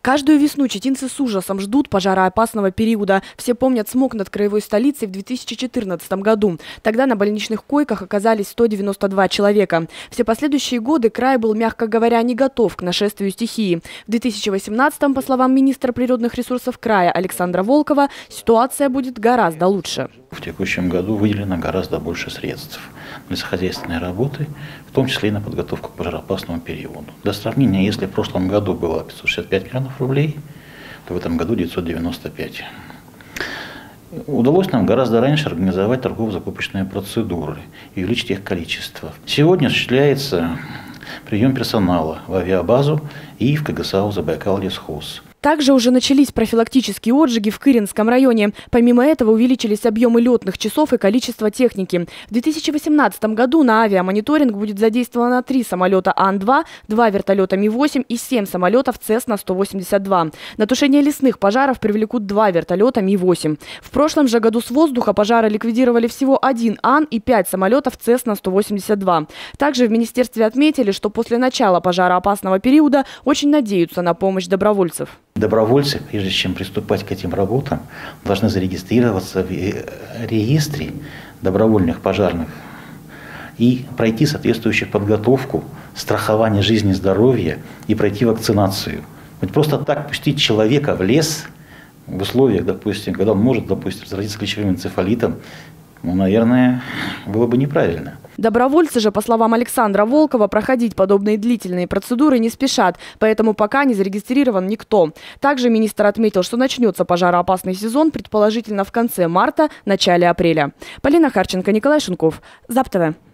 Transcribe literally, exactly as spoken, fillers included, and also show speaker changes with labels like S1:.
S1: Каждую весну читинцы с ужасом ждут пожароопасного периода. Все помнят смог над краевой столицей в две тысячи четырнадцатом году. Тогда на больничных койках оказались сто девяносто два человека. Все последующие годы край был, мягко говоря, не готов к нашествию стихии. В две тысячи восемнадцатом, по словам министра природных ресурсов края Александра Волкова, ситуация будет гораздо лучше.
S2: В текущем году выделено гораздо больше средств для хозяйственной работы, в том числе и на подготовку к пожароопасному периоду. Для сравнения, если в прошлом году было пятьсот шестьдесят пять миллионов рублей, то в этом году девятьсот девяносто пять. Удалось нам гораздо раньше организовать торгово-закупочные процедуры и увеличить их количество. Сегодня осуществляется прием персонала в авиабазу и в КГСАУ «Забайкальлесхоз».
S1: Также уже начались профилактические отжиги в Кыринском районе. Помимо этого увеличились объемы летных часов и количество техники. В две тысячи восемнадцатом году на авиамониторинг будет задействовано три самолета Ан два, два вертолета Ми восемь и семь самолетов Цесна сто восемьдесят два. На тушение лесных пожаров привлекут два вертолета Ми восемь. В прошлом же году с воздуха пожары ликвидировали всего один Ан и пять самолетов Цесна сто восемьдесят два. Также в министерстве отметили, что после начала пожароопасного периода очень надеются на помощь добровольцев.
S2: Добровольцы, прежде чем приступать к этим работам, должны зарегистрироваться в реестре добровольных пожарных и пройти соответствующую подготовку, страхование жизни и здоровья и пройти вакцинацию. Ведь просто так пустить человека в лес в условиях, допустим, когда он может, допустим, заразиться клещевым энцефалитом, ну, наверное, было бы неправильно.
S1: Добровольцы же, по словам Александра Волкова, проходить подобные длительные процедуры не спешат, поэтому пока не зарегистрирован никто. Также министр отметил, что начнется пожароопасный сезон, предположительно в конце марта, начале апреля. Полина Харченко, Николай Шунков, ЗАП-ТВ.